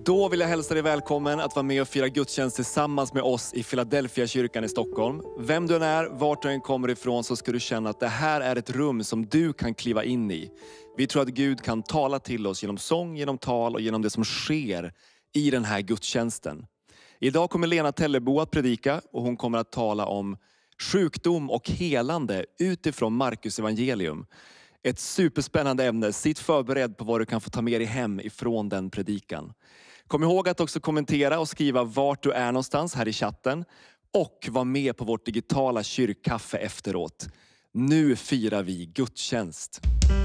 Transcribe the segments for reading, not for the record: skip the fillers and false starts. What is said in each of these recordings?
Då vill jag hälsa dig välkommen att vara med och fira gudstjänst tillsammans med oss i Philadelphia kyrkan i Stockholm. Vem du än är, vart du än kommer ifrån, så ska du känna att det här är ett rum som du kan kliva in i. Vi tror att Gud kan tala till oss genom sång, genom tal och genom det som sker i den här gudstjänsten. Idag kommer Lena Tellebo att predika och hon kommer att tala om sjukdom och helande utifrån Markus evangelium. Ett superspännande ämne. Sitt förberedd på vad du kan få ta med dig hem ifrån den predikan. Kom ihåg att också kommentera och skriva vart du är någonstans här i chatten. Och var med på vårt digitala kyrkkaffe efteråt. Nu firar vi gudstjänst.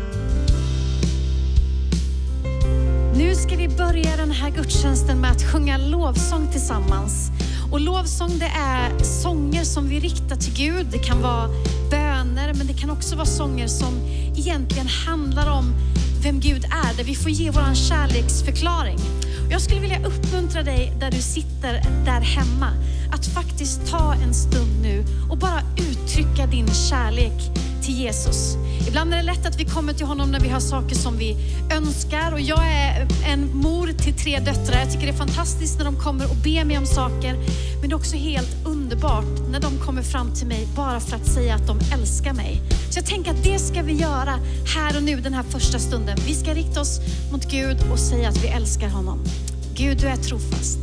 Nu ska vi börja den här gudstjänsten med att sjunga lovsång tillsammans. Och lovsång, det är sånger som vi riktar till Gud. Det kan vara böner, men det kan också vara sånger som egentligen handlar om vem Gud är. Där vi får ge våran kärleksförklaring. Och jag skulle vilja uppmuntra dig där du sitter där hemma. Att faktiskt ta en stund nu och bara uttrycka din kärlek till Jesus. Ibland är det lätt att vi kommer till honom när vi har saker som vi önskar. Och jag är en mor till 3 döttrar. Jag tycker det är fantastiskt när de kommer och ber mig om saker. Men det är också helt underbart när de kommer fram till mig bara för att säga att de älskar mig. Så jag tänker att det ska vi göra här och nu den här första stunden. Vi ska rikta oss mot Gud och säga att vi älskar honom. Gud, du är trofast.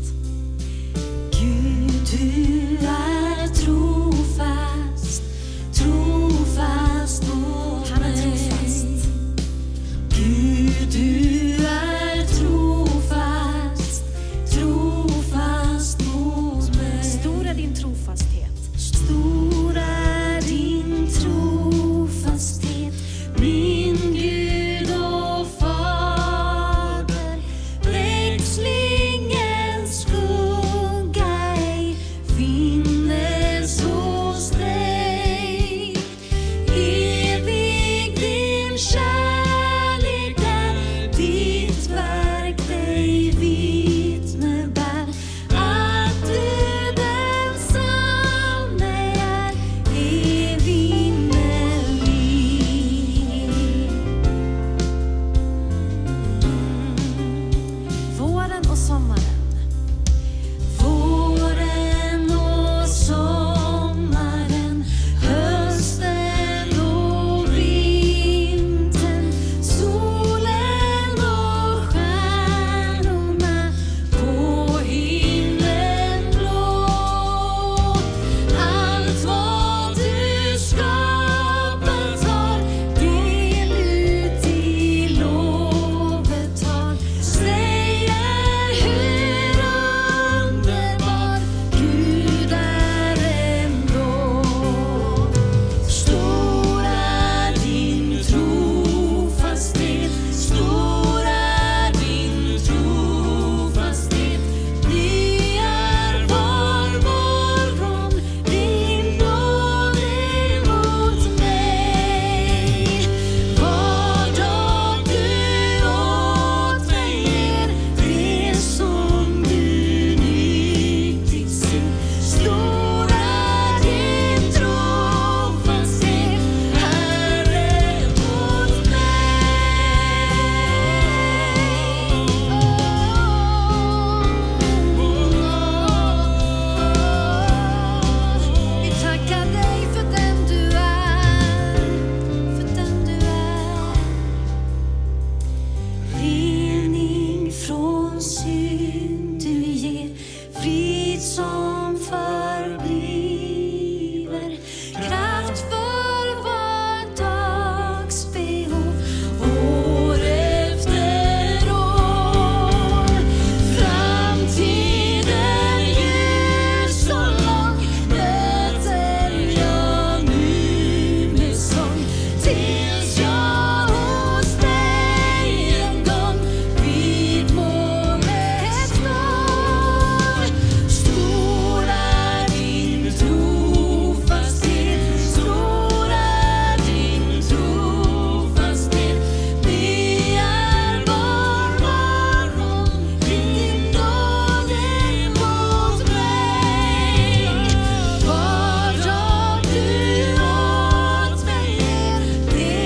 Gud, du är trofast. Trofast mot Han är trofast. mig. Gud, du är trofast. Trofast mot mig. Stor är din trofasthet. Stor är din trofasthet, min Gud och Fader. Växlingens skugga ej finnes hos dig. Evig din kärlek är, ditt verk dig vittne bär. Att du densamme är evinnerlig. Våren och sommaren. Våren och sommaren, hösten och vintern, solen och stjärnorna på himlen blå. Allt vad du skapat har del ut i lovet har. Säger hur underbar Gud är ändå. Stor är din trofasthet, stor är din trofasthet. Ny är var morgon, din nåd emot mig. Var dag du åt mig ger, det som du nyttigt ser. Stor är din trofasthet, Herre, mot mig. Vi tackar dig för den du är, för den du är. Rening från synd du ger, frid som förbliver, kraft för var dags behov, år efter år. Framtiden ljus och lång möter jag nu med sång, tills jag hos dig en gång vid målet står. Stor är din trofasthet, stor är din trofasthet. Ny är var morgon, din nåd emot mig. Var dag du åt mig ger, det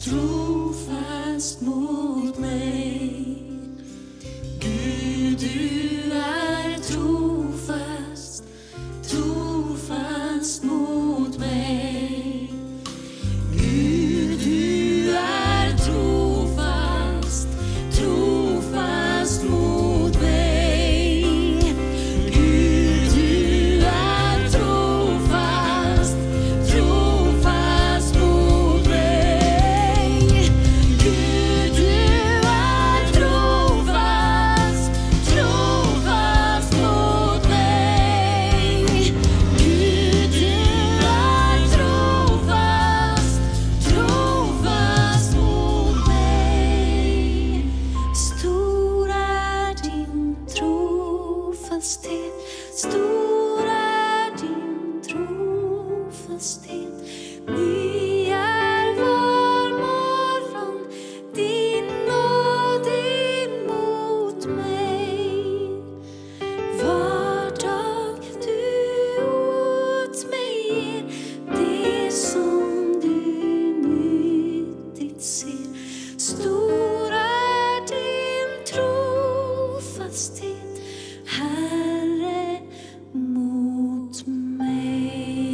trofast mot mig. Gud, du är trofast, trofast mot mig. Gud, du är trofast, trofast mot mig. Gud, du är trofast, trofast mot mig. Gud, du är trofast, trofast mot mig. Gud, du är trofast, trofast mot mig. Stor är din trofasthet, stor är din trofasthet. Ny är var morgon, din nåd emot mig. Var dag du åt mig ger det som du nyttigt ser. Stor är din trofasthet, Herre, mot mig.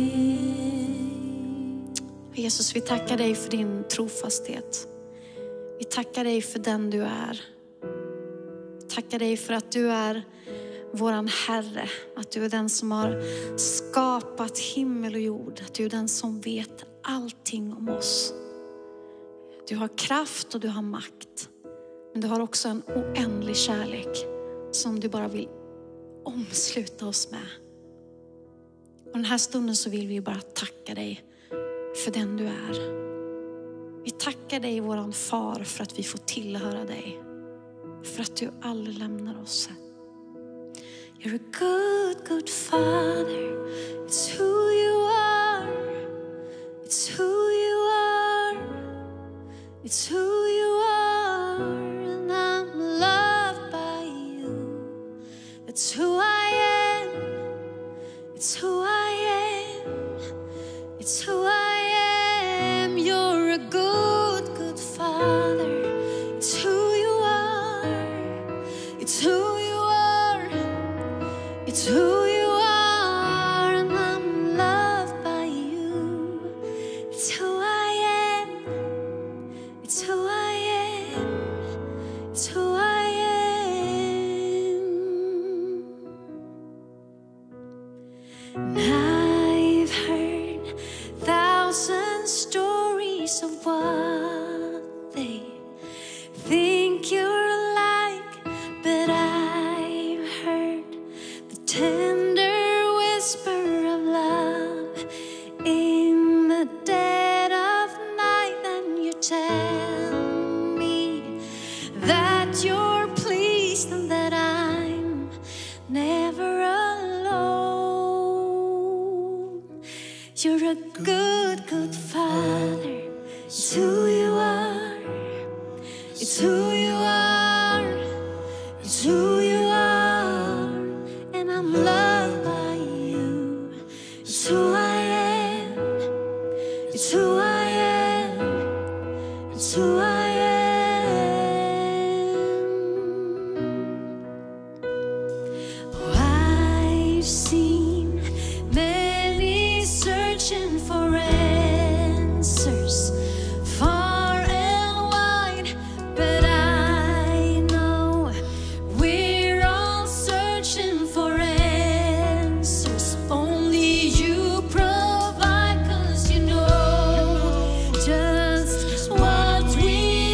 Jesus, vi tackar dig för din trofasthet. Vi tackar dig för den du är. Vi tackar dig för att du är våran Herre. Att du är den som har skapat himmel och jord. Att du är den som vet allting om oss. Du har kraft och du har makt. Men du har också en oändlig kärlek som du bara vill omsluta oss med. Och den här stunden så vill vi bara tacka dig för den du är. Vi tackar dig, våran far, för att vi får tillhöra dig. För att du aldrig lämnar oss. You're a good, good father. It's who you are. It's who you are. It's who you are. And I'm loved by you. It's who I am. It's who I am. It's who I am. You're a good, good father. It's who you are. It's who you are. It's who you are, and I'm loved by you. It's who I am. It's who I am. It's who I am. And I've heard 1,000 stories of what they think you're like, but I've heard the tender whisper of love in the dead of night. And you tell me that you're pleased and that I'm never alone. You're a good, good father. It's who you are. It's who you are. It's who you are. And I'm loved by you. It's who I am. It's who I am. It's who I am. Oh, I've seen many searching for answers far and wide, but I know we're all searching for answers. Only you provide, 'cause you know just what we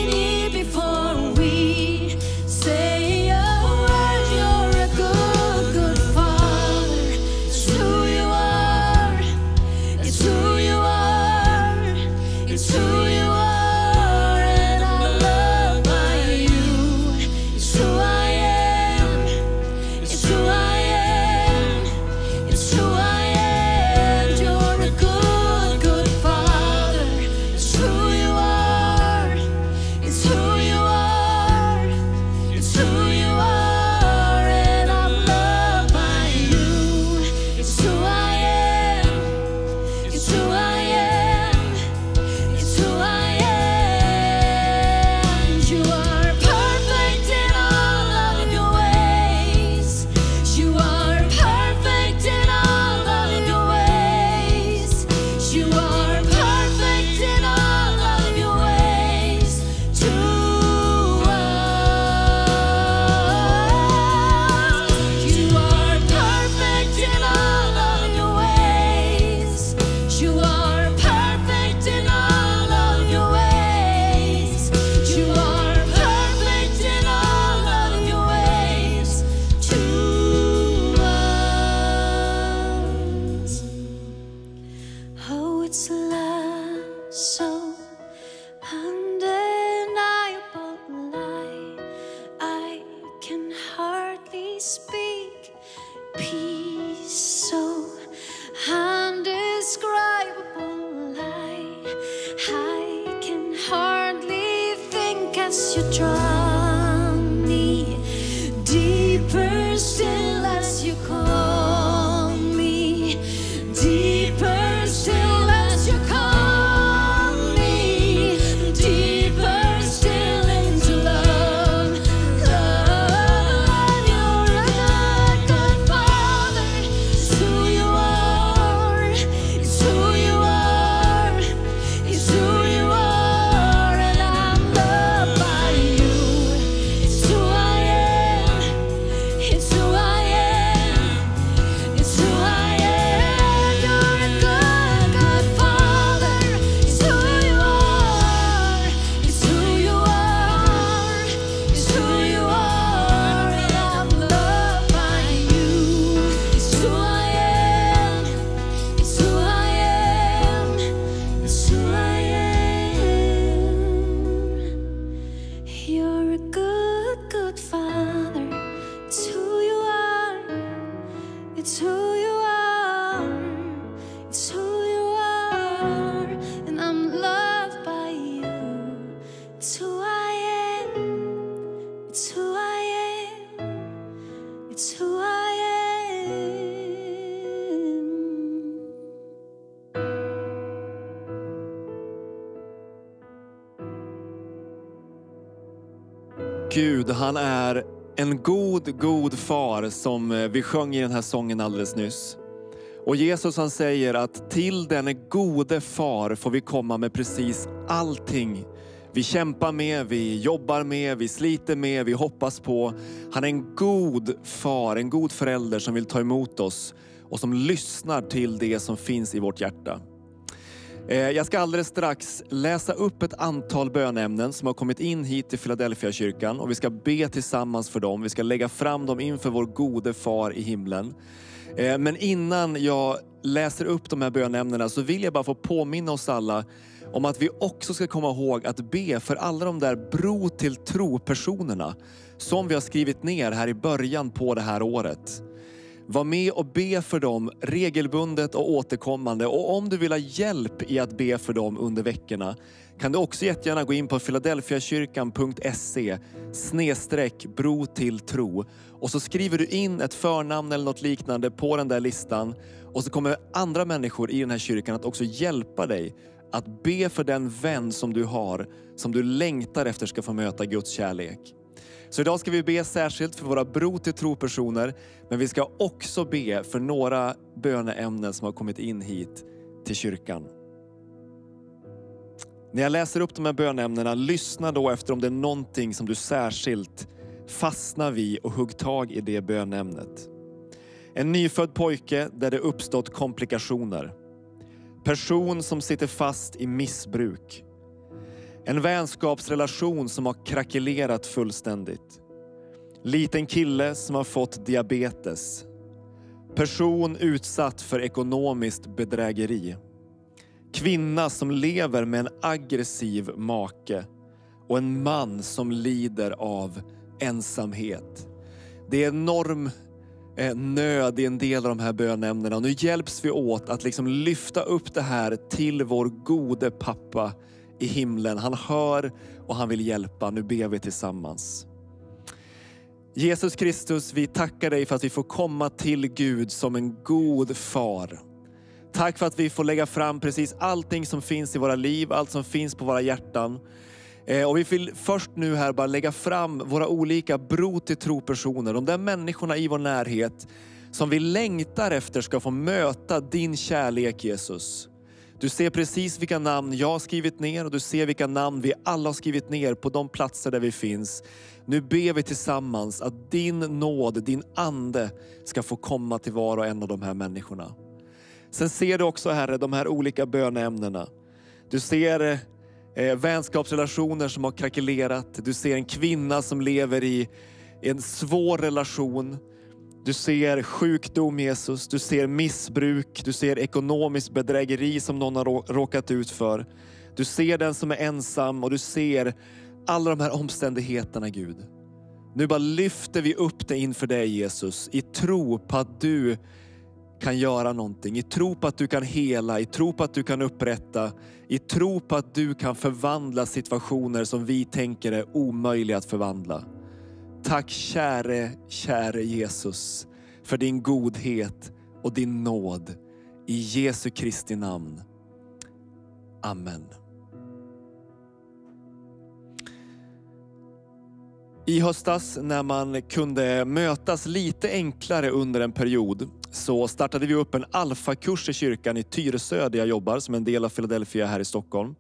as you draw me, deeper still as you call me, deeper still as you call me, deeper still into love, love. You're a good, good Father. It's who you are. It's who you are. It's who you are, and I'm loved by you. It's who I am. It's who I am. It's who I am. You're a good, good Father. It's who you are. It's who you are. It's who you are, and I'm loved by you. It's who I am. It's who I am. It's who I am. You're a good, good Father. It's who you are. It's who you are. It's who you are, and I'm loved by you. It's who I am. It's who I am. It's who I am. Gud, han är en god, god far som vi sjöng i den här sången alldeles nyss. Och Jesus han säger att till den gode far får vi komma med precis allting. Vi kämpar med, vi jobbar med, vi sliter med, vi hoppas på. Han är en god far, en god förälder som vill ta emot oss och som lyssnar till det som finns i vårt hjärta. Jag ska alldeles strax läsa upp ett antal bönämnen som har kommit in hit till Philadelphia kyrkan, och vi ska be tillsammans för dem. Vi ska lägga fram dem inför vår gode far i himlen. Men innan jag läser upp de här bönämnena så vill jag bara få påminna oss alla om att vi också ska komma ihåg att be för alla de där bro till tro-personerna som vi har skrivit ner här i början på det här året. Var med och be för dem regelbundet och återkommande. Och om du vill ha hjälp i att be för dem under veckorna kan du också jättegärna gå in på philadelphiakyrkan.se/bro till tro. Och så skriver du in ett förnamn eller något liknande på den där listan. Och så kommer andra människor i den här kyrkan att också hjälpa dig att be för den vän som du har, som du längtar efter ska få möta Guds kärlek. Så idag ska vi be särskilt för våra bro till tro-personer, men vi ska också be för några böneämnen som har kommit in hit till kyrkan. När jag läser upp de här böneämnena, lyssna då efter om det är någonting som du särskilt fastnar vid och hugg tag i det böneämnet. En nyfödd pojke där det uppstått komplikationer. Person som sitter fast i missbruk. En vänskapsrelation som har krackelerat fullständigt. Liten kille som har fått diabetes. Person utsatt för ekonomiskt bedrägeri. Kvinna som lever med en aggressiv make. Och en man som lider av ensamhet. Det är enorm nöd i en del av de här bönämnena. Och nu hjälps vi åt att liksom lyfta upp det här till vår gode pappa i himlen. Han hör och han vill hjälpa. Nu ber vi tillsammans. Jesus Kristus, vi tackar dig för att vi får komma till Gud som en god far. Tack för att vi får lägga fram precis allting som finns i våra liv, allt som finns på våra hjärtan. Och vi vill först nu här bara lägga fram våra olika bro till tro-personer. De där människorna i vår närhet som vi längtar efter ska få möta din kärlek, Jesus. Du ser precis vilka namn jag har skrivit ner och du ser vilka namn vi alla har skrivit ner på de platser där vi finns. Nu ber vi tillsammans att din nåd, din ande ska få komma till var och en av de här människorna. Sen ser du också, Herre, de här olika böneämnena. Du ser vänskapsrelationer som har krackelerat. Du ser en kvinna som lever i en svår relation. Du ser sjukdom, Jesus. Du ser missbruk. Du ser ekonomiskt bedrägeri som någon har råkat ut för. Du ser den som är ensam och du ser alla de här omständigheterna, Gud. Nu bara lyfter vi upp det inför dig, Jesus, i tro på att du kan göra någonting. I tro på att du kan hela, i tro på att du kan upprätta, i tro på att du kan förvandla situationer som vi tänker är omöjliga att förvandla. Tack käre Jesus för din godhet och din nåd. I Jesu Kristi namn. Amen. I höstas när man kunde mötas lite enklare under en period så startade vi upp en alfakurs i kyrkan i Tyresö där jag jobbar som en del av Philadelphia här i Stockholm.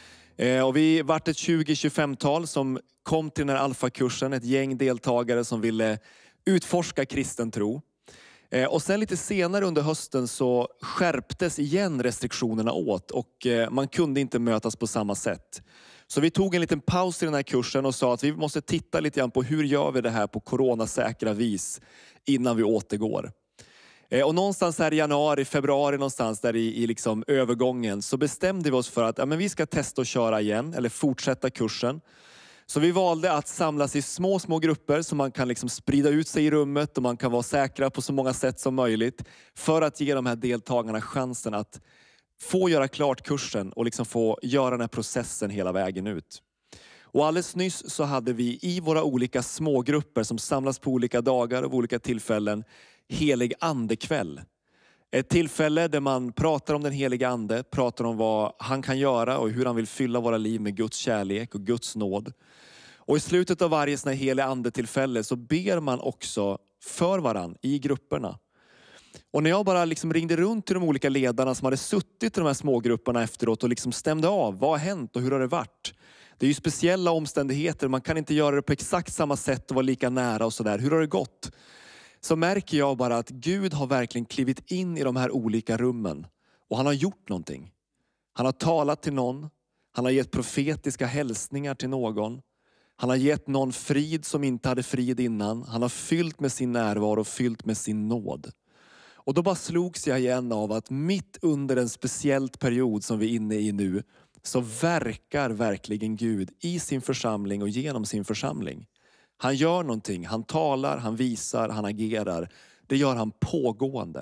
Och vi vart ett 20-25-tal som kom till den här alfakursen, ett gäng deltagare som ville utforska kristen tro. Och sen lite senare under hösten så skärptes igen restriktionerna åt och man kunde inte mötas på samma sätt. Så vi tog en liten paus i den här kursen och sa att vi måste titta lite grann på hur gör vi det här på coronasäkra vis innan vi återgår. Och någonstans här i januari, februari någonstans där i liksom övergången så bestämde vi oss för att vi ska testa att köra igen eller fortsätta kursen. Så vi valde att samlas i små grupper så man kan liksom sprida ut sig i rummet och man kan vara säkra på så många sätt som möjligt för att ge de här deltagarna chansen att få göra klart kursen och liksom få göra den här processen hela vägen ut. Och alldeles nyss så hade vi i våra olika smågrupper som samlas på olika dagar och olika tillfällen helig andekväll. Ett tillfälle där man pratar om den heliga ande, pratar om vad han kan göra och hur han vill fylla våra liv med Guds kärlek och Guds nåd. Och i slutet av varje sån här helig andetillfälle så ber man också för varann i grupperna. Och när jag bara liksom ringde runt till de olika ledarna som hade suttit i de här smågrupperna efteråt och liksom stämde av, vad har hänt och hur har det varit? Det är ju speciella omständigheter, man kan inte göra det på exakt samma sätt och vara lika nära och sådär. Hur har det gått? Så märker jag bara att Gud har verkligen klivit in i de här olika rummen. Och han har gjort någonting. Han har talat till någon. Han har gett profetiska hälsningar till någon. Han har gett någon frid som inte hade frid innan. Han har fyllt med sin närvaro och fyllt med sin nåd. Och då bara slogs jag igen av att mitt under en speciellt period som vi är inne i nu så verkar verkligen Gud i sin församling och genom sin församling. Han gör någonting, han talar, han visar, han agerar. Det gör han pågående.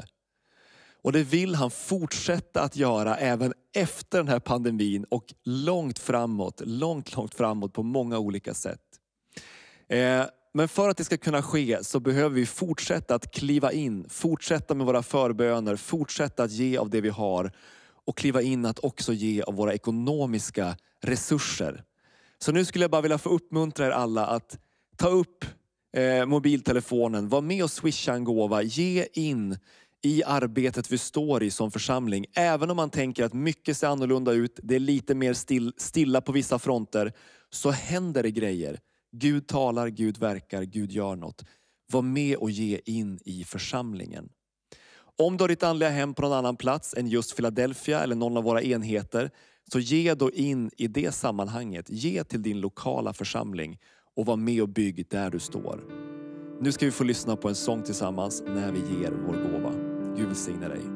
Och det vill han fortsätta att göra även efter den här pandemin och långt framåt på många olika sätt. Men för att det ska kunna ske så behöver vi fortsätta att kliva in, fortsätta med våra förböner, fortsätta att ge av det vi har och kliva in att också ge av våra ekonomiska resurser. Så nu skulle jag bara vilja få uppmuntra er alla att ta upp mobiltelefonen, var med och swisha en gåva, ge in i arbetet vi står i som församling. Även om man tänker att mycket ser annorlunda ut, det är lite mer stilla på vissa fronter, så händer det grejer. Gud talar, Gud verkar, Gud gör något. Var med och ge in i församlingen. Om du har ditt andliga hem på någon annan plats än just Philadelphia eller någon av våra enheter, så ge då in i det sammanhanget. Ge till din lokala församling och var med och bygg där du står. Nu ska vi få lyssna på en sång tillsammans när vi ger vår gåva. Gud välsigne dig.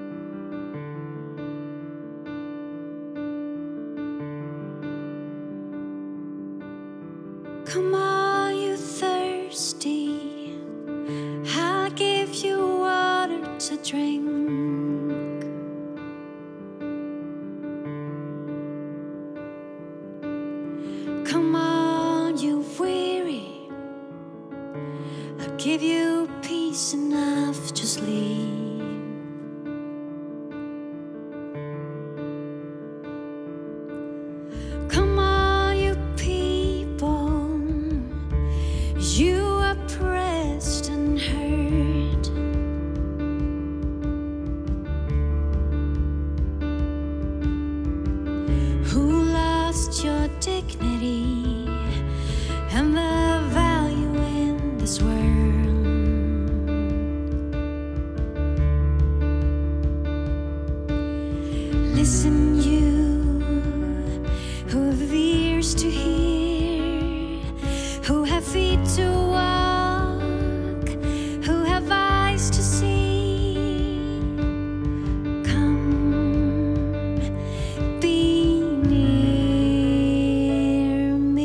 Come on, you thirsty, I'll give you water to drink. Come on, you weary, I'll give you peace enough, just leave. Come on, you people, you are oppressed and hurt. Who lost your dignity and the value in this world? Listen, you who have ears to hear, who have feet to walk, who have eyes to see. Come, be near me.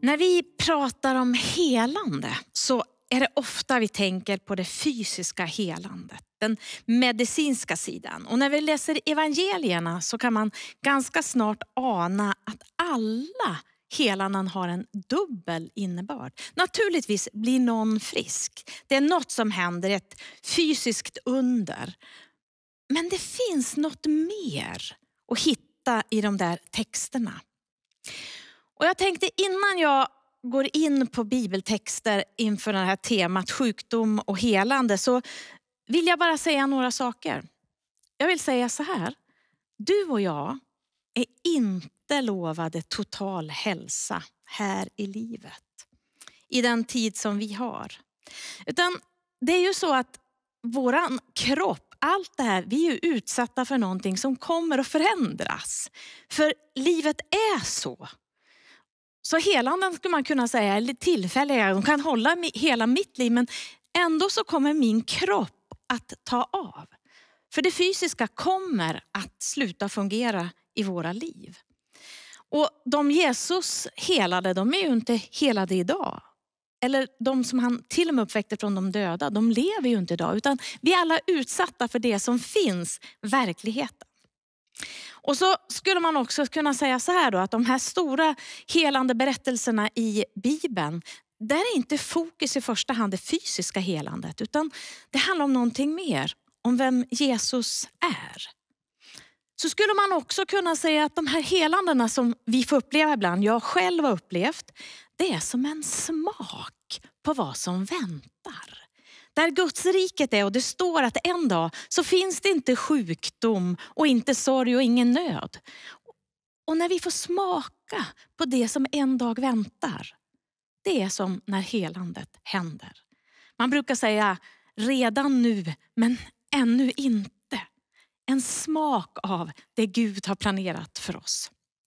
När vi pratar om helande så är det ofta vi tänker på det fysiska helandet, den medicinska sidan. Och när vi läser evangelierna så kan man ganska snart ana att alla helanden har en dubbel innebörd. Naturligtvis blir någon frisk. Det är något som händer, ett fysiskt under. Men det finns något mer att hitta i de där texterna. Och jag tänkte innan jag går in på bibeltexter inför det här temat sjukdom och helande så vill jag bara säga några saker. Jag vill säga så här. Du och jag är inte lovade total hälsa här i livet. I den tid som vi har. Utan det är ju så att våran kropp, allt det här, vi är ju utsatta för någonting som kommer att förändras. För livet är så. Så helanden skulle man kunna säga är tillfälliga. De kan hålla hela mitt liv men ändå så kommer min kropp att ta av. För det fysiska kommer att sluta fungera i våra liv. Och de Jesus helade, de är ju inte helade idag. Eller de som han till och med uppväckte från de döda, de lever ju inte idag. Utan vi är alla utsatta för det som finns, verkligheten. Och så skulle man också kunna säga så här då, att de här stora helande berättelserna i Bibeln, där är inte fokus i första hand det fysiska helandet, utan det handlar om någonting mer, om vem Jesus är. Så skulle man också kunna säga att de här helandena som vi får uppleva ibland, jag själv har upplevt, det är som en smak på vad som väntar. Där Guds riket är och det står att en dag så finns det inte sjukdom och inte sorg och ingen nöd. Och när vi får smaka på det som en dag väntar, det är som när helandet händer. Man brukar säga redan nu men ännu inte. En smak av det Gud har planerat för oss.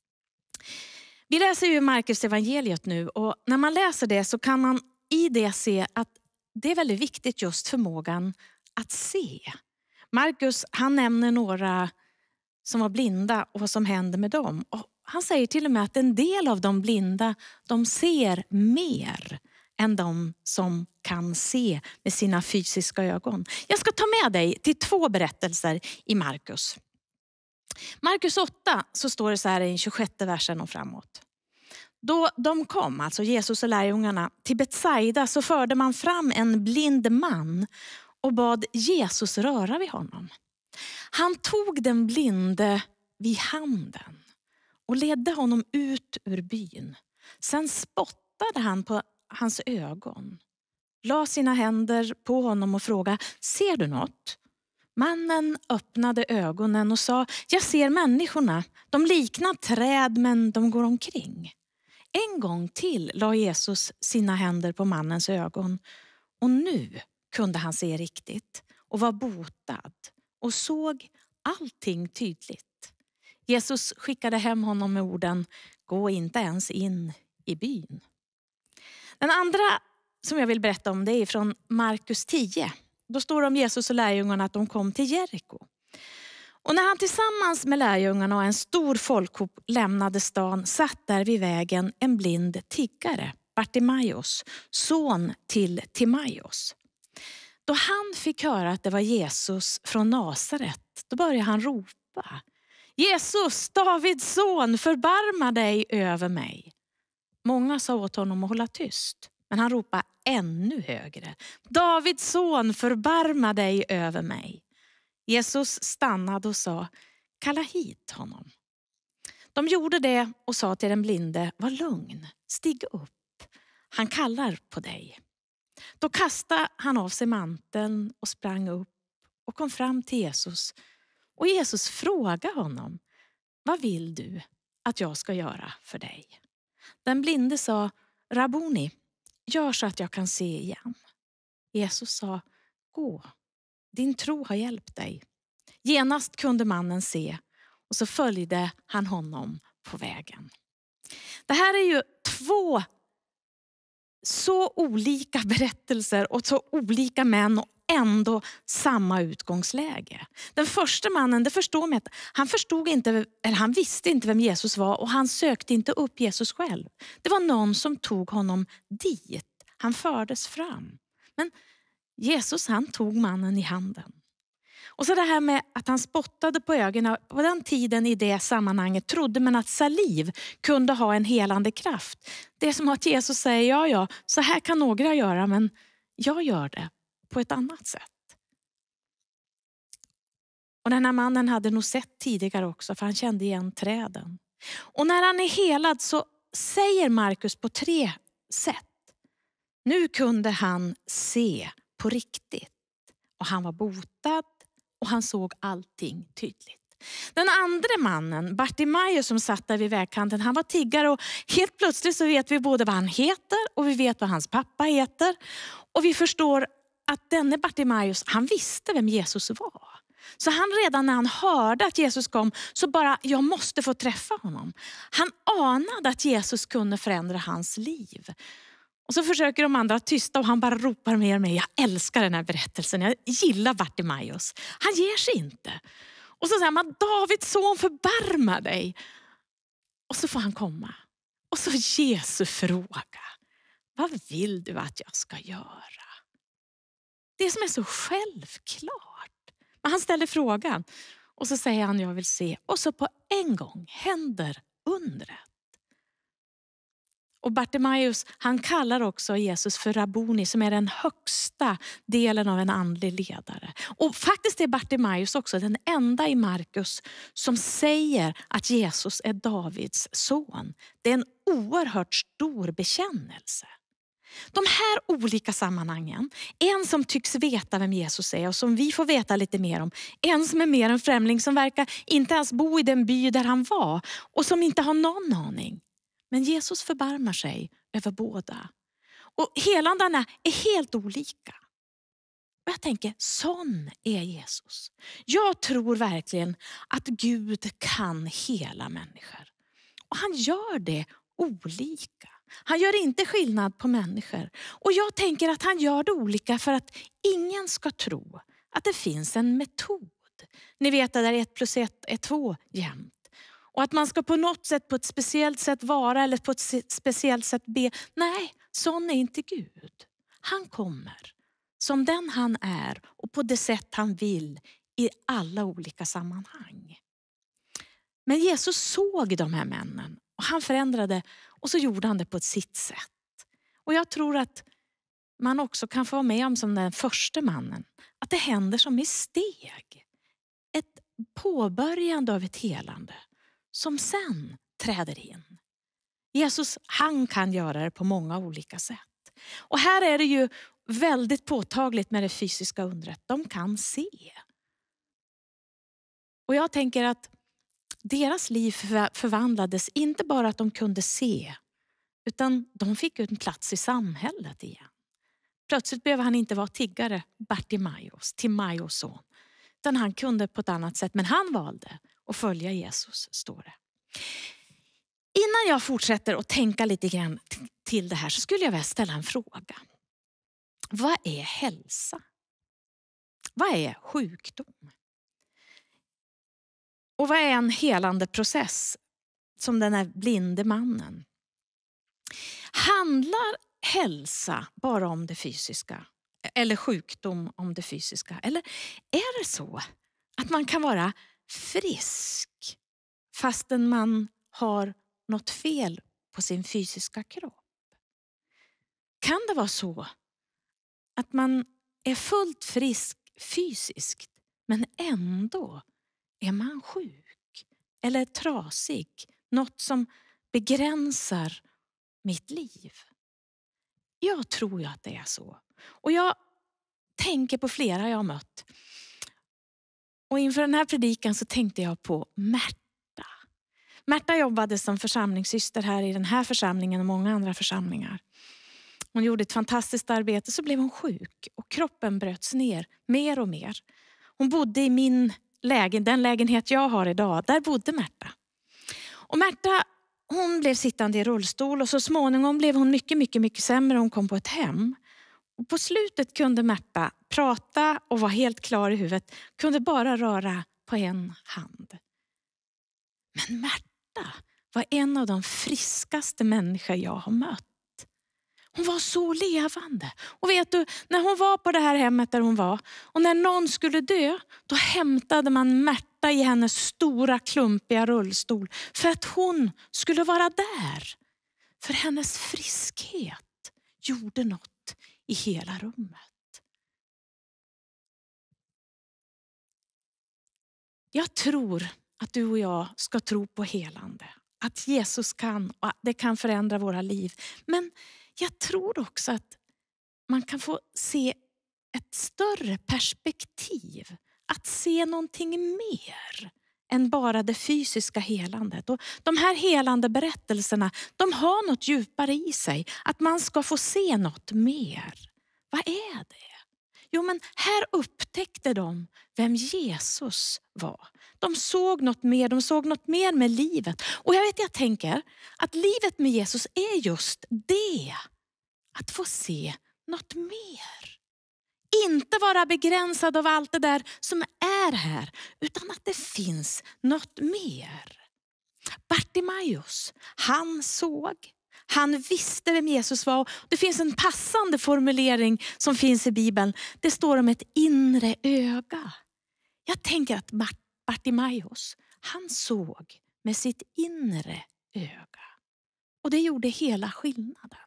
Vi läser ju Markus evangeliet nu och när man läser det så kan man i det se att det är väldigt viktigt just förmågan att se. Markus han nämner några som var blinda och vad som händer med dem. Och han säger till och med att en del av de blinda de ser mer än de som kan se med sina fysiska ögon. Jag ska ta med dig till 2 berättelser i Markus. Markus 8 så står det så här i 26 versen och framåt. Då de kom, alltså Jesus och lärjungarna, till Betsaida så förde man fram en blind man och bad Jesus röra vid honom. Han tog den blinde vid handen och ledde honom ut ur byn. Sen spottade han på hans ögon, la sina händer på honom och frågade, ser du något? Mannen öppnade ögonen och sa, jag ser människorna. De liknar träd men de går omkring. En gång till la Jesus sina händer på mannens ögon och nu kunde han se riktigt och var botad och såg allting tydligt. Jesus skickade hem honom med orden, gå inte ens in i byn. Den andra som jag vill berätta om det är från Markus 10. Då står det om Jesus och lärjungarna att de kom till Jeriko. Och när han tillsammans med lärjungarna och en stor folkhop lämnade stan satt där vid vägen en blind tiggare, Bartimaios, son till Timaios. Då han fick höra att det var Jesus från Nasaret, då började han ropa. Jesus, Davids son, förbarma dig över mig. Många sa åt honom att hålla tyst, men han ropade ännu högre. Davids son, förbarma dig över mig. Jesus stannade och sa, kalla hit honom. De gjorde det och sa till den blinde, var lugn, stig upp. Han kallar på dig. Då kastade han av sig manteln och sprang upp och kom fram till Jesus. Och Jesus frågade honom, vad vill du att jag ska göra för dig? Den blinde sa, Rabboni, gör så att jag kan se igen. Jesus sa, gå, din tro har hjälpt dig. Genast kunde mannen se och så följde han honom på vägen. Det här är ju 2 så olika berättelser och så olika män och ändå samma utgångsläge. Den första mannen, det förstår mig, han visste inte vem Jesus var och han sökte inte upp Jesus själv. Det var någon som tog honom dit. Han fördes fram. Men Jesus, han tog mannen i handen. Och så det här med att han spottade på ögonen. På den tiden i det sammanhanget trodde man att saliv kunde ha en helande kraft. Det är som att Jesus säger, ja, så här kan några göra, men jag gör det på ett annat sätt. Och den här mannen hade nog sett tidigare också, för han kände igen träden. Och när han är helad så säger Markus på 3 sätt. Nu kunde han se på riktigt. Och han var botad och han såg allting tydligt. Den andra mannen, Bartimaeus, som satt där vid vägkanten, han var tiggare och helt plötsligt så vet vi både vad han heter och vi vet vad hans pappa heter. Och vi förstår att denne Bartimaeus, han visste vem Jesus var. Så han redan när han hörde att Jesus kom så bara, jag måste få träffa honom. Han anade att Jesus kunde förändra hans liv. Och så försöker de andra tysta och han bara ropar mer och mer. Jag älskar den här berättelsen. Jag gillar Bartimaeus. Han ger sig inte. Och så säger man, Davids son, förbarma dig. Och så får han komma. Och så Jesu fråga. Vad vill du att jag ska göra? Det som är så självklart. Men han ställer frågan. Och så säger han, jag vill se. Och så på en gång händer undret. Och Bartimaeus, han kallar också Jesus för Rabboni, som är den högsta delen av en andlig ledare. Och faktiskt är Bartimaeus också den enda i Markus som säger att Jesus är Davids son. Det är en oerhört stor bekännelse. De här olika sammanhangen, en som tycks veta vem Jesus är och som vi får veta lite mer om. En som är mer en främling som verkar inte ens bo i den by där han var och som inte har någon aning. Men Jesus förbarmar sig över båda. Och helandarna är helt olika. Och jag tänker, sån är Jesus. Jag tror verkligen att Gud kan hela människor. Och han gör det olika. Han gör inte skillnad på människor. Och jag tänker att han gör det olika för att ingen ska tro att det finns en metod. Ni vet att där 1 + 1 är 2 jämnt. Och att man ska på något sätt, på ett speciellt sätt vara eller på ett speciellt sätt be. Nej, sån är inte Gud. Han kommer som den han är och på det sätt han vill i alla olika sammanhang. Men Jesus såg de här männen och han förändrade och så gjorde han det på ett sitt sätt. Och jag tror att man också kan få vara med om som den första mannen. Att det händer som i steg. Ett påbörjande av ett helande. Som sen träder in. Jesus, han kan göra det på många olika sätt. Och här är det ju väldigt påtagligt med det fysiska undret. De kan se. Och jag tänker att deras liv förvandlades inte bara att de kunde se. Utan de fick en plats i samhället igen. Plötsligt behöver han inte vara tiggare, Timaeus son. Utan han kunde på ett annat sätt. Men han valde att följa Jesus, står det. Innan jag fortsätter att tänka lite grann till det här så skulle jag vilja ställa en fråga. Vad är hälsa? Vad är sjukdom? Och vad är en helande process som den här blinde mannen? Handlar hälsa bara om det fysiska? Eller sjukdom om det fysiska? Eller är det så att man kan vara frisk fastän man har något fel på sin fysiska kropp? Kan det vara så att man är fullt frisk fysiskt men ändå är man sjuk eller trasig? Något som begränsar mitt liv. Jag tror ju att det är så. Och jag tänker på flera jag har mött. Och inför den här predikan så tänkte jag på Märta. Märta jobbade som församlingssyster här i den här församlingen och många andra församlingar. Hon gjorde ett fantastiskt arbete, så blev hon sjuk och kroppen bröts ner mer och mer. Hon bodde i den lägenhet jag har idag, där bodde Märta. Och Märta, hon blev sittande i rullstol och så småningom blev hon mycket sämre. Hon kom på ett hem. Och på slutet kunde Märta prata och var helt klar i huvudet. Kunde bara röra på en hand. Men Märta var en av de friskaste människor jag har mött. Hon var så levande. Och vet du, när hon var på det här hemmet där hon var. Och när någon skulle dö, då hämtade man Märta i hennes stora klumpiga rullstol. För att hon skulle vara där. För hennes friskhet gjorde något i hela rummet. Jag tror att du och jag ska tro på helande. Att Jesus kan och det kan förändra våra liv. Men jag tror också att man kan få se ett större perspektiv. Att se någonting mer än bara det fysiska helandet. Och de här helande berättelserna, de har något djupare i sig. Att man ska få se något mer. Vad är det? Jo, men här upptäckte de vem Jesus var. De såg något mer med livet. Och jag tänker att livet med Jesus är just det. Att få se något mer. Inte vara begränsad av allt det där som är här. Utan att det finns något mer. Bartimaeus, han såg. Han visste vem Jesus var. Det finns en passande formulering som finns i Bibeln. Det står om ett inre öga. Jag tänker att Bartimaeus, han såg med sitt inre öga. Och det gjorde hela skillnaden.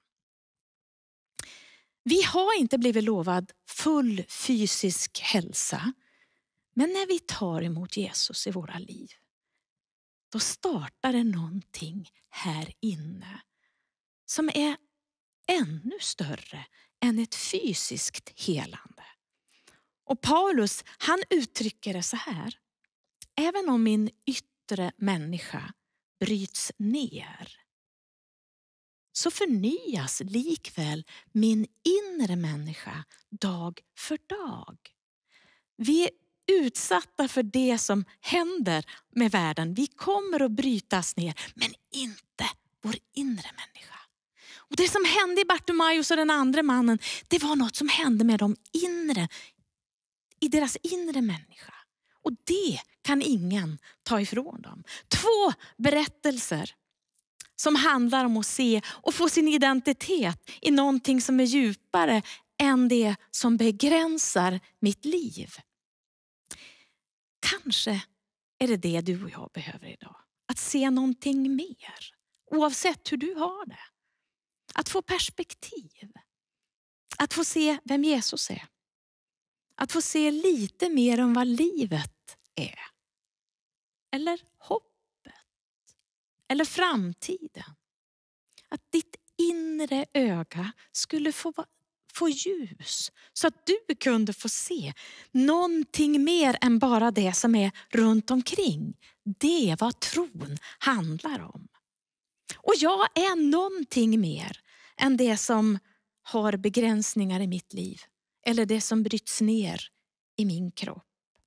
Vi har inte blivit lovad full fysisk hälsa. Men när vi tar emot Jesus i våra liv, då startar det någonting här inne som är ännu större än ett fysiskt helande. Och Paulus, han uttrycker det så här. Även om min yttre människa bryts ner, så förnyas likväl min inre människa dag för dag. Vi är utsatta för det som händer med världen. Vi kommer att brytas ner, men inte vår inre människa. Och det som hände i Bartimaeus och den andra mannen, det var något som hände med dem inre, i deras inre människa. Och det kan ingen ta ifrån dem. 2 berättelser som handlar om att se och få sin identitet i någonting som är djupare än det som begränsar mitt liv. Kanske är det du och jag behöver idag. Att se någonting mer. Oavsett hur du har det. Att få perspektiv. Att få se vem Jesus är. Att få se lite mer om vad livet är. Eller hoppet. Eller framtiden. Att ditt inre öga skulle få ljus. Så att du kunde få se någonting mer än bara det som är runt omkring. Det är vad tron handlar om. Och jag är någonting mer än det som har begränsningar i mitt liv. Eller det som bryts ner i min kropp.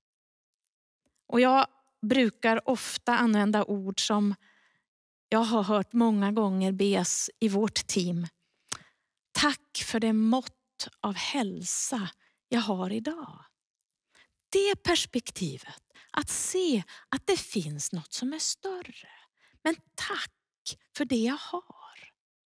Och jag brukar ofta använda ord som jag har hört många gånger bes i vårt team. Tack för det mått av hälsa jag har idag. Det perspektivet, att se att det finns något som är större. Men tack för det jag har.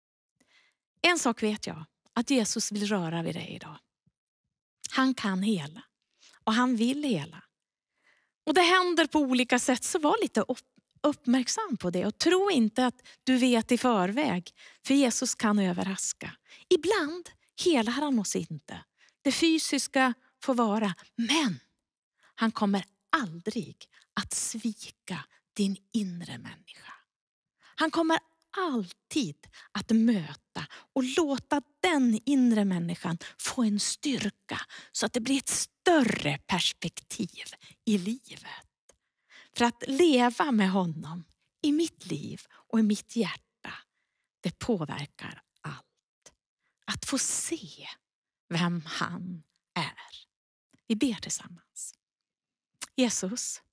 En sak vet jag, att Jesus vill röra vid dig idag. Han kan hela och han vill hela. Och det händer på olika sätt, så var lite uppmärksam på det. Och tro inte att du vet i förväg, för Jesus kan överraska. Ibland helar han oss inte. Det fysiska får vara, men han kommer aldrig att svika din inre människa. Han kommer alltid att möta och låta den inre människan få en styrka så att det blir ett större perspektiv i livet. För att leva med honom i mitt liv och i mitt hjärta, det påverkar allt. Att få se vem han är. Vi ber tillsammans. Jesus,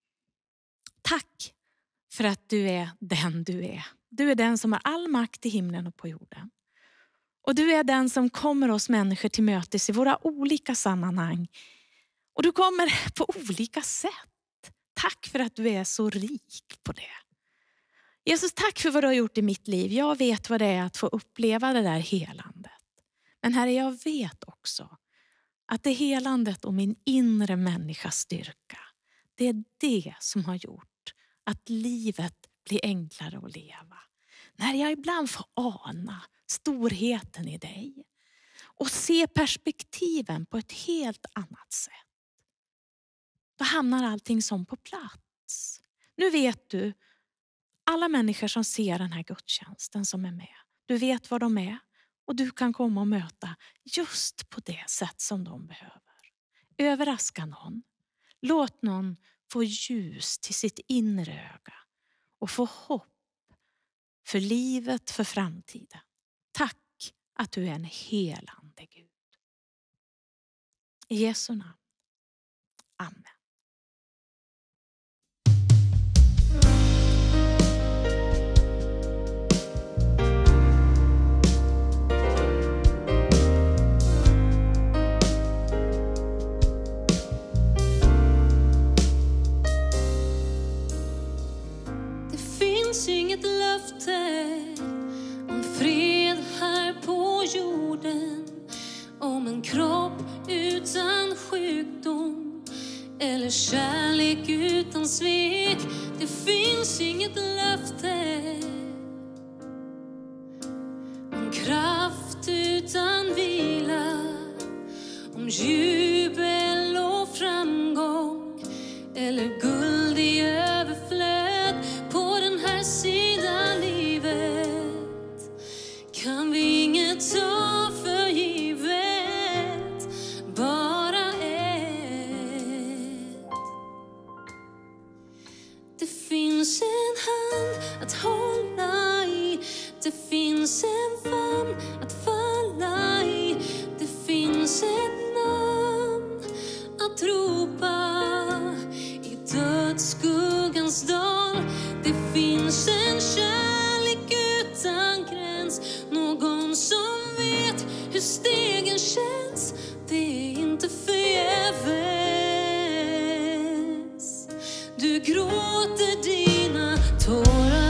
tack för att du är den du är. Du är den som har all makt i himlen och på jorden. Och du är den som kommer oss människor till mötes i våra olika sammanhang. Och du kommer på olika sätt. Tack för att du är så rik på det. Jesus, tack för vad du har gjort i mitt liv. Jag vet vad det är att få uppleva det där helandet. Men Herre, jag vet också att det helandet och min inre människas styrka, det är det som har gjort att livet blir enklare att leva. När jag ibland får ana storheten i dig och se perspektiven på ett helt annat sätt, då hamnar allting som på plats. Nu vet du, alla människor som ser den här gudstjänsten som är med, du vet vad de är och du kan komma och möta just på det sätt som de behöver. Överraska någon. Låt någon få ljus till sitt inre öga och få hopp för livet, för framtiden. Tack att du är en helande Gud. I Jesu namn. Amen. Inget löfte om fred här på jorden, om en kropp utan sjukdom eller kärlek utan svek. Det finns inget löfte om kraft utan vila, om jubel och framgång eller guld i överflöd. På den här sidan livet kan vi inget ta för givet, bara ett. Det finns en hand att hålla i, det finns en famn att falla i, det finns ett namn att ropa i dödsskuggans dal. Det finns en kärlek utan gräns, någon som vet hur stegen känns. Det är inte förgäves. Du gråter dina tårar.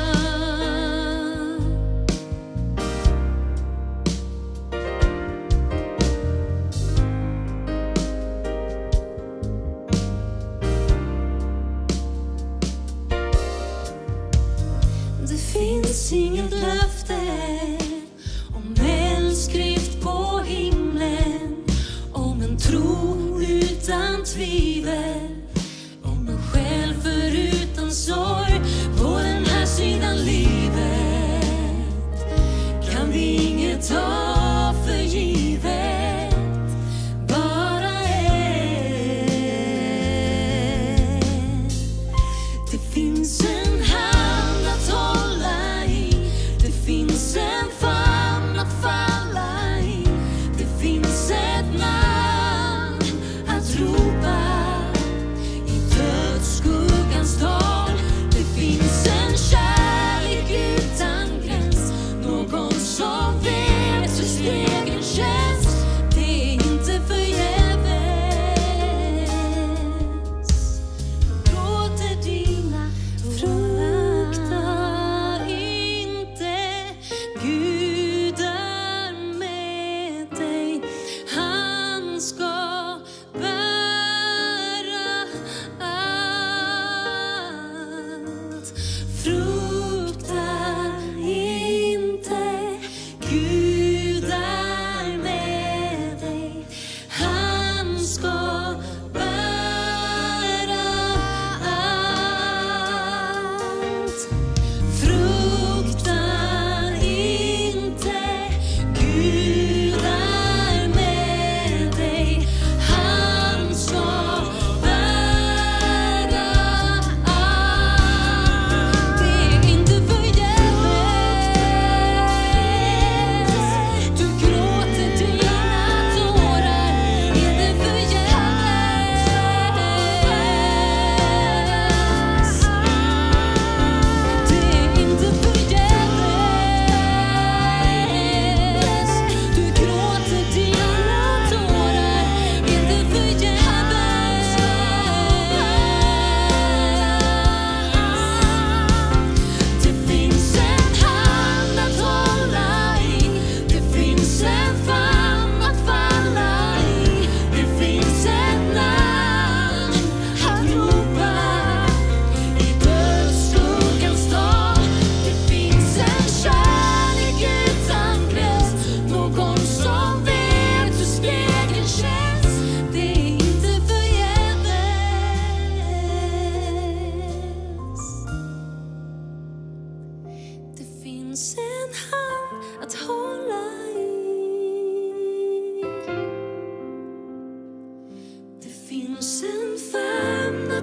Det finns inget löfte om eldskrift på himlen, om en tro utan tvivel, om en själ förutan sorg. På den här sidan livet kan vi inget ta för givet, bara ett. Det finns en hand att hålla i, det finns en famn att falla i, det finns ett namn att ropa i dödsskuggans dal. Det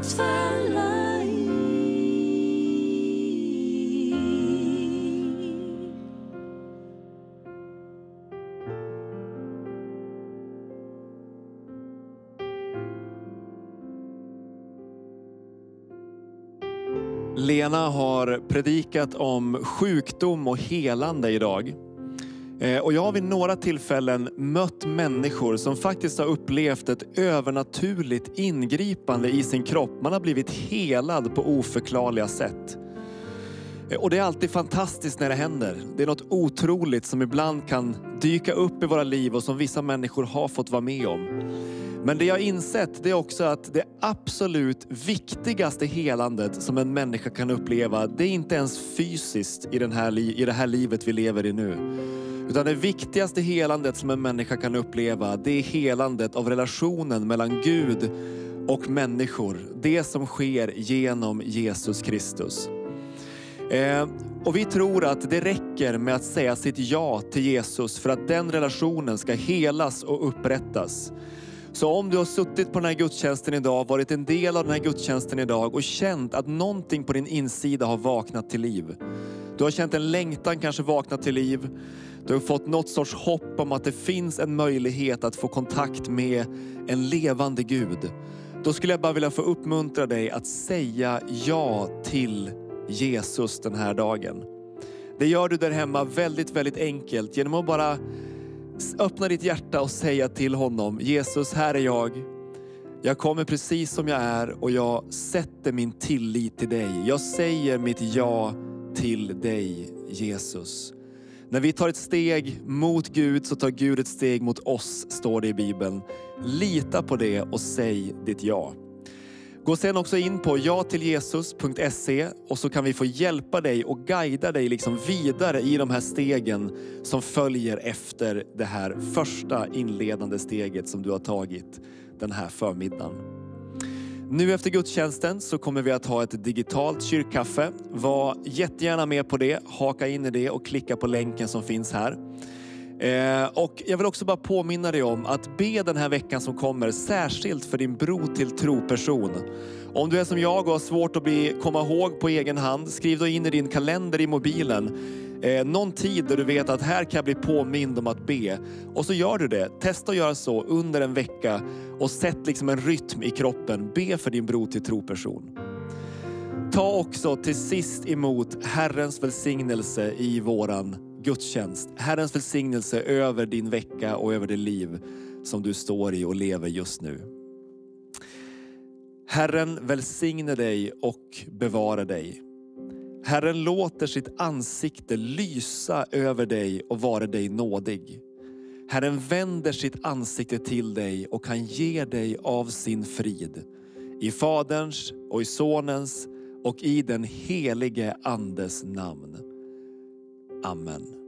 att falla i. Lena har predikat om sjukdom och helande idag. Och jag har vid några tillfällen mött människor som faktiskt har upplevt ett övernaturligt ingripande i sin kropp. Man har blivit helad på oförklarliga sätt. Och det är alltid fantastiskt när det händer. Det är något otroligt som ibland kan dyka upp i våra liv och som vissa människor har fått vara med om. Men det jag har insett, det är också att det absolut viktigaste helandet som en människa kan uppleva, det är inte ens fysiskt i det här livet vi lever i nu. Utan det viktigaste helandet som en människa kan uppleva, det är helandet av relationen mellan Gud och människor. Det som sker genom Jesus Kristus. Och vi tror att det räcker med att säga sitt ja till Jesus för att den relationen ska helas och upprättas. Så om du har suttit på den här gudstjänsten idag, varit en del av den här gudstjänsten idag och känt att någonting på din insida har vaknat till liv. Du har känt en längtan kanske vaknat till liv. Du har fått något sorts hopp om att det finns en möjlighet att få kontakt med en levande Gud. Då skulle jag bara vilja få uppmuntra dig att säga ja till Jesus den här dagen. Det gör du där hemma väldigt, väldigt enkelt genom att bara öppna ditt hjärta och säga till honom: Jesus, här är jag. Jag kommer precis som jag är och jag sätter min tillit till dig. Jag säger mitt ja till dig, Jesus. När vi tar ett steg mot Gud så tar Gud ett steg mot oss, står det i Bibeln. Lita på det och säg ditt ja. Gå sen också in på jatilljesus.se och så kan vi få hjälpa dig och guida dig liksom vidare i de här stegen som följer efter det här första inledande steget som du har tagit den här förmiddagen. Nu efter gudstjänsten så kommer vi att ha ett digitalt kyrkkaffe. Var jättegärna med på det, haka in i det och klicka på länken som finns här. Och jag vill också bara påminna dig om att be den här veckan som kommer särskilt för din bro till troperson. Om du är som jag och har svårt att komma ihåg på egen hand, skriv då in i din kalender i mobilen någon tid där du vet att här kan jag bli påmind om att be. Och så gör du det. Testa att göra så under en vecka och sätt liksom en rytm i kroppen. Be för din bro till troperson. Ta också till sist emot Herrens välsignelse i våran gudstjänst. Herrens välsignelse över din vecka och över det liv som du står i och lever just nu. Herren välsigne dig och bevara dig. Herren låter sitt ansikte lysa över dig och vara dig nådig. Herren vänder sitt ansikte till dig och kan ge dig av sin frid. I Faderns och i Sonens och i den helige Andes namn. Amen.